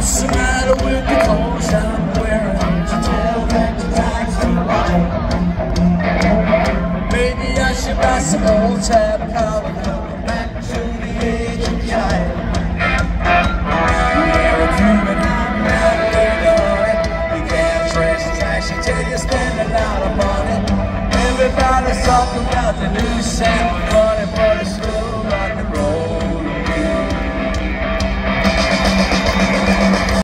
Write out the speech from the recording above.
What's the matter with the clothes I'm wearing? Can't you tell that your time's right? Maybe I should buy some old tab collar and go back to the age of child. You're a human, I'm not really on it. You can't dress trashy till you spend a lot of money. Everybody's talking about the new sound running for the street.